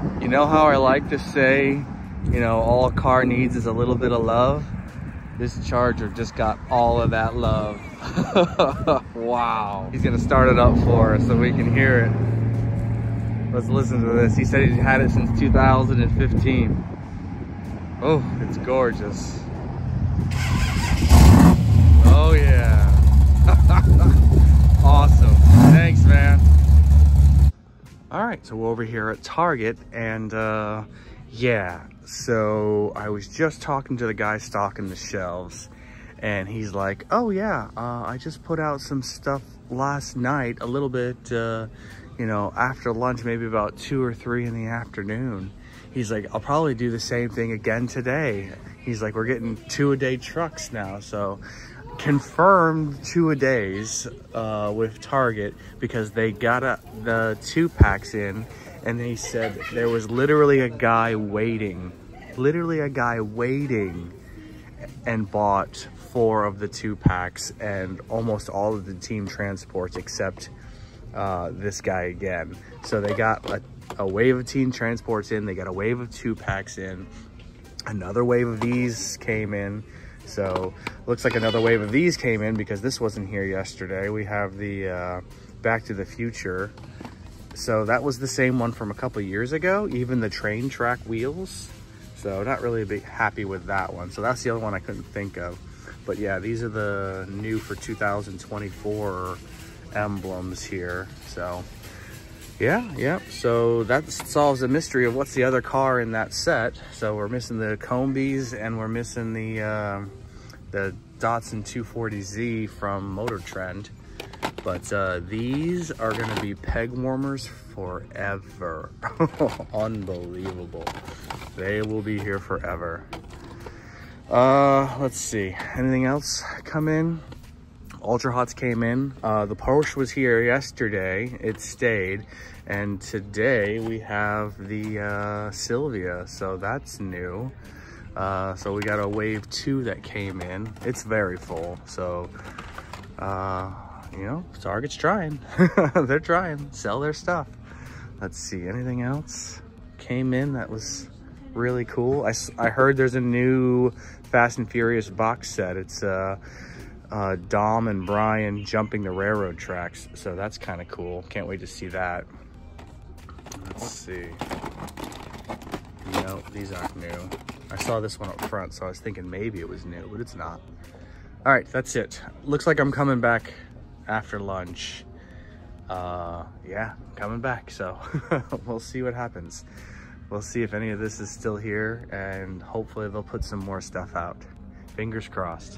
You know how I like to say, you know, all a car needs is a little bit of love? This Charger just got all of that love. Wow. He's gonna start it up for us so we can hear it. Let's listen to this. He said he's had it since 2015. Oh, it's gorgeous. Oh yeah. Awesome. Thanks, man. All right, so we're over here at Target, and yeah, so I was just talking to the guy stocking the shelves, and he's like, oh yeah, I just put out some stuff last night, a little bit, you know, after lunch, maybe about 2 or 3 in the afternoon. He's like, I'll probably do the same thing again today. He's like, we're getting 2-a-day trucks now, so confirmed 2-a-days with Target, because they got the 2-packs in, and they said there was literally a guy waiting and bought 4 of the 2-packs and almost all of the team transports except this guy again. So they got a wave of team transports in, they got a wave of 2-packs in, another wave of these came in. So looks like another wave of these came in because this wasn't here yesterday. We have the Back to the Future. So that was the same one from a couple years ago, even the train track wheels. So not really a bit happy with that one. So that's the other one I couldn't think of. But yeah, these are the new for 2024 emblems here. So yeah. So that solves the mystery of what's the other car in that set. So we're missing the Combies, and we're missing the Datsun 240Z from Motor Trend. But these are gonna be peg warmers forever. Unbelievable. They will be here forever. Let's see, anything else come in? Ultra Hots came in. The Porsche was here yesterday, it stayed, and today we have the Silvia, so that's new. So we got a wave 2 that came in. It's very full, so you know, Target's trying. They're trying, sell their stuff. Let's see, anything else came in that was really cool? I heard there's a new Fast and Furious box set. It's Dom and Brian jumping the railroad tracks, so that's kind of cool. Can't wait to see that. Let's see. No, these aren't new. I saw this one up front, so I was thinking maybe it was new, but it's not. All right, that's it. Looks like I'm coming back after lunch. Yeah, I'm coming back, so we'll see what happens. We'll see if any of this is still here, and hopefully they'll put some more stuff out. Fingers crossed.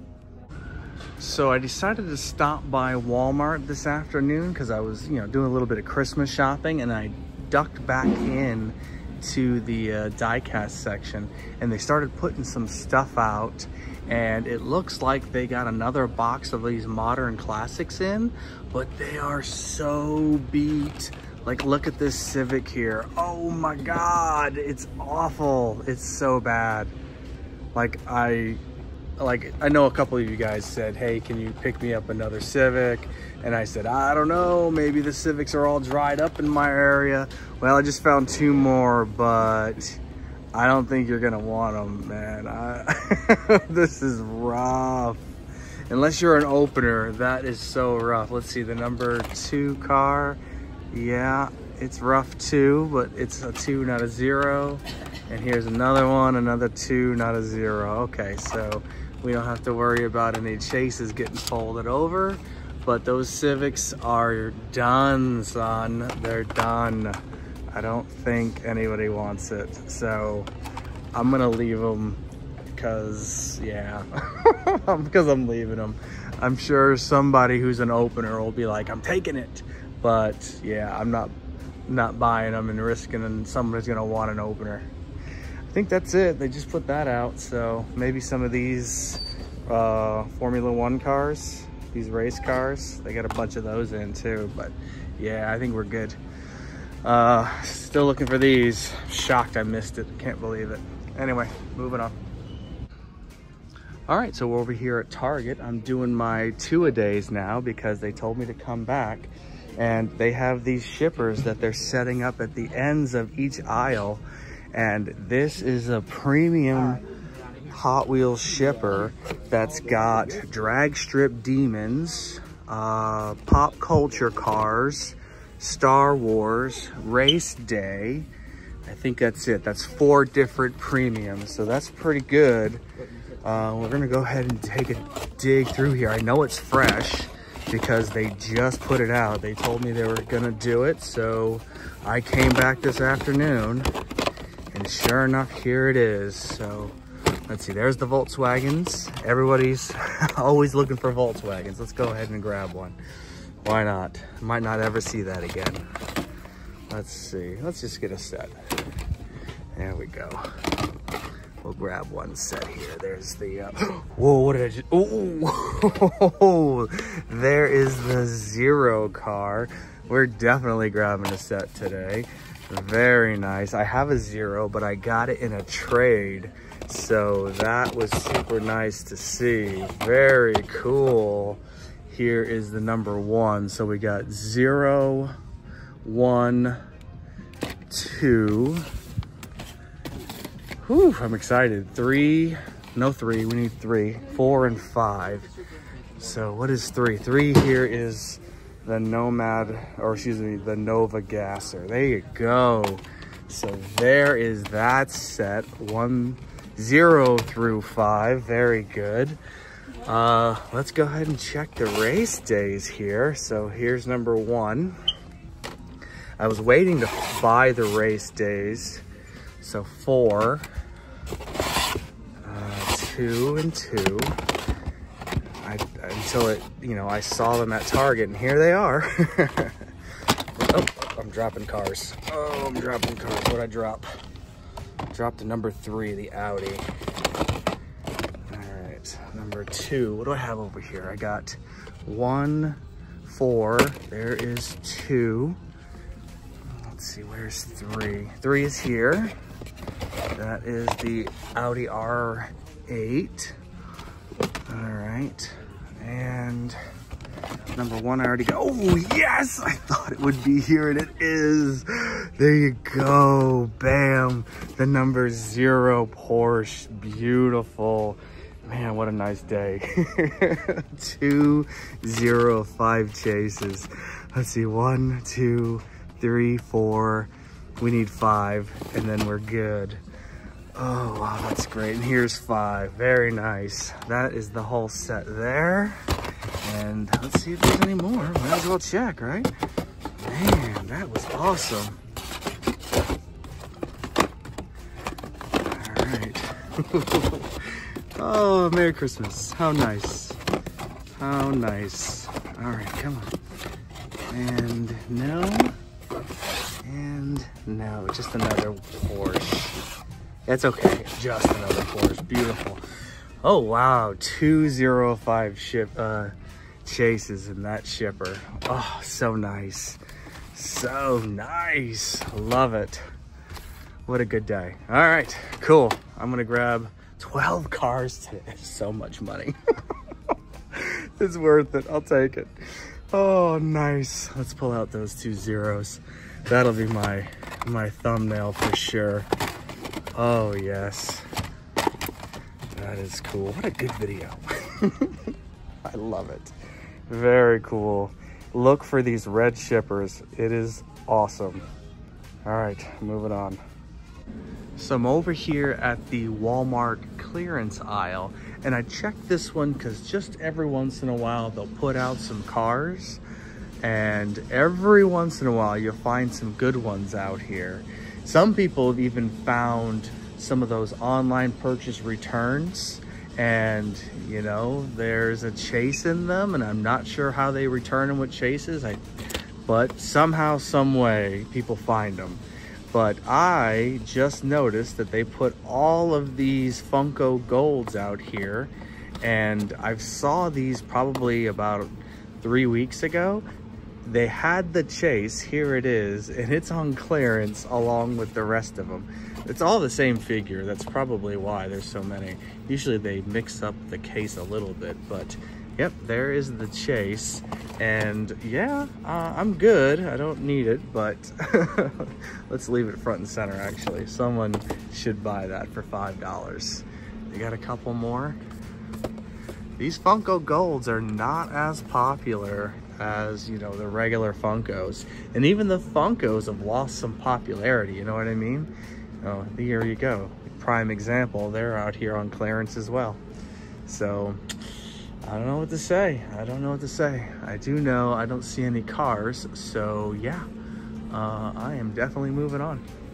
So I decided to stop by Walmart this afternoon because I was, you know, doing a little bit of Christmas shopping, and I ducked back in to the diecast section, and they started putting some stuff out, and it looks like they got another box of these modern classics in, but they are so beat. Like, look at this Civic here. Oh my God, it's awful. It's so bad. Like I know a couple of you guys said, hey, can you pick me up another Civic? And I said, I don't know, maybe the Civics are all dried up in my area. Well, I just found 2 more, but I don't think you're gonna want them, man. This is rough. Unless you're an opener, that is so rough. Let's see, the number 2 car. Yeah, it's rough too, but it's a 2, not a 0. And here's another one, another 2, not a 0. Okay, so we don't have to worry about any chases getting folded over, but those Civics are done, son. They're done. I don't think anybody wants it, so I'm gonna leave them because, yeah, because I'm leaving them. I'm sure somebody who's an opener will be like, I'm taking it. But yeah, I'm not buying them and risking, and somebody's gonna want an opener. I think that's it. They just put that out, so maybe some of these Formula 1 cars, these race cars, they got a bunch of those in too. But yeah, I think we're good. Still looking for these. Shocked I missed it. Can't believe it. Anyway, moving on. All right, so we're over here at Target. I'm doing my 2-a-days now because they told me to come back. And they have these shippers that they're setting up at the ends of each aisle. And this is a premium Hot Wheels shipper that's got drag strip demons, pop culture cars, Star Wars, race day. I think that's it. That's 4 different premiums. So that's pretty good. We're gonna go ahead and take a dig through here. I know it's fresh because they just put it out. They told me they were gonna do it. So I came back this afternoon and sure enough, here it is. So let's see, there's the Volkswagens. Everybody's always looking for Volkswagens. Let's go ahead and grab one. Why not? Might not ever see that again. Let's see, let's just get a set. There we go. We'll grab one set here. There's the, whoa, what did I just, oh, there is the Zero car. We're definitely grabbing a set today. Very nice. I have a Zero, but I got it in a trade. So that was super nice to see. Very cool. Here is the number 1. So we got 0, 1, 2. Whew, I'm excited. 3, no 3, we need 3, 4, and 5. So what is 3? 3 here is the Nomad, or excuse me, the Nova Gasser. There you go. So there is that set, 0 through 5, very good. Let's go ahead and check the race days here. So here's number 1. I was waiting to buy the race days. So 4, 2 and 2. Until it, you know, I saw them at Target, and here they are. Oh, I'm dropping cars. Oh, I'm dropping cars. What'd I drop? Dropped the number 3, the Audi. All right, number 2. What do I have over here? I got 1, 4. There is 2. Let's see, where's 3? 3 is here. That is the Audi R8. All right, and number 1 I already got. Oh yes, I thought it would be here, and it is. There you go, bam. The number 0 Porsche, beautiful. Man, what a nice day. 205 chases. Let's see, 1, 2, 3, 4. We need 5, and then we're good. Oh, wow, that's great. And here's 5. Very nice. That is the whole set there. And let's see if there's any more. Might as well check, right? Man, that was awesome. All right. Oh, Merry Christmas. How nice. How nice. All right, come on. And no. And no, just another Porsche. It's okay, just another Porsche, beautiful. Oh wow, 205 chases in that shipper. Oh, so nice. So nice, love it. What a good day. All right, cool. I'm gonna grab 12 cars today. So much money. It's worth it, I'll take it. Oh, nice. Let's pull out those 2 zeros. That'll be my thumbnail for sure. Oh yes, that is cool. What a good video. I love it. Very cool. Look for these red shippers. It is awesome. All right, moving on. So I'm over here at the Walmart clearance aisle, and I checked this one because just every once in a while they'll put out some cars, and every once in a while you'll find some good ones out here. Some people have even found some of those online purchase returns, and you know, there's a chase in them, and I'm not sure how they return them with chases, but somehow, some way, people find them. But I just noticed that they put all of these Funko Golds out here, and I saw these probably about 3 weeks ago. They had the chase, here it is, and it's on clearance along with the rest of them. It's all the same figure, that's probably why there's so many. Usually they mix up the case a little bit, but Yep, there is the Chase. And yeah, I'm good. I don't need it, but let's leave it front and center, actually. Someone should buy that for $5. They got a couple more. These Funko Golds are not as popular as, you know, the regular Funkos. And even the Funkos have lost some popularity, you know what I mean? Oh, here you go. Prime example, they're out here on clearance as well. So, I don't know what to say. I don't know what to say. I do know I don't see any cars, so yeah, I am definitely moving on.